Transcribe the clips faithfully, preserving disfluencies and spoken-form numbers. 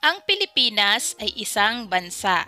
Ang Pilipinas ay isang bansa.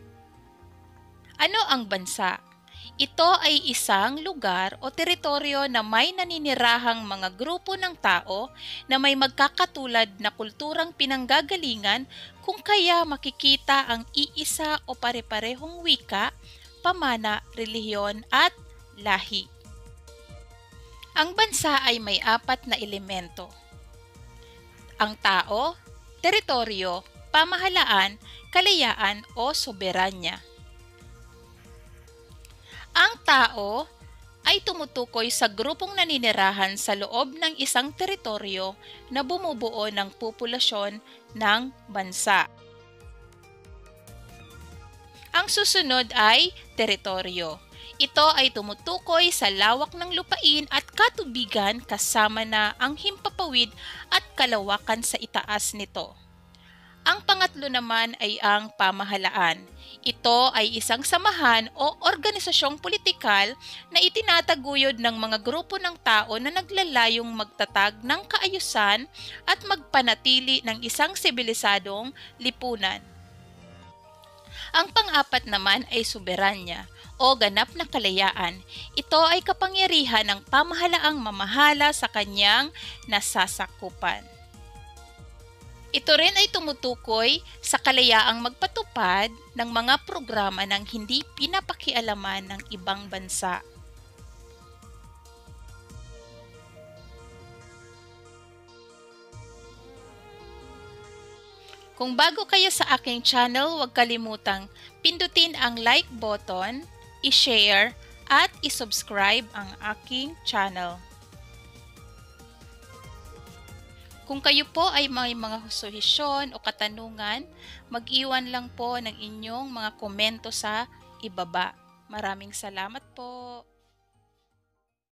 Ano ang bansa? Ito ay isang lugar o teritoryo na may naninirahang mga grupo ng tao na may magkakatulad na kulturang pinanggagalingan, kung kaya makikita ang iisa o pare-parehong wika, pamana, relihiyon at lahi. Ang bansa ay may apat na elemento: ang tao, teritoryo, pamahalaan, kalayaan o soberanya. Ang tao ay tumutukoy sa grupong naninirahan sa loob ng isang teritoryo na bumubuo ng populasyon ng bansa. Ang susunod ay teritoryo. Ito ay tumutukoy sa lawak ng lupain at katubigan kasama na ang himpapawid at kalawakan sa itaas nito. Ang pangatlo naman ay ang pamahalaan. Ito ay isang samahan o organisasyong politikal na itinataguyod ng mga grupo ng tao na naglalayong magtatag ng kaayusan at magpanatili ng isang sibilisadong lipunan. Ang pang-apat naman ay soberanya o ganap na kalayaan. Ito ay kapangyarihan ng pamahalaang mamahala sa kanyang nasasakupan. Ito rin ay tumutukoy sa kalayaang magpatupad ng mga programa ng hindi pinapakialaman ng ibang bansa. Kung bago kayo sa aking channel, huwag kalimutang pindutin ang like button, i-share, at i-subscribe ang aking channel. Kung kayo po ay may mga suhesyon o katanungan, mag-iwan lang po ng inyong mga komento sa ibaba. Maraming salamat po.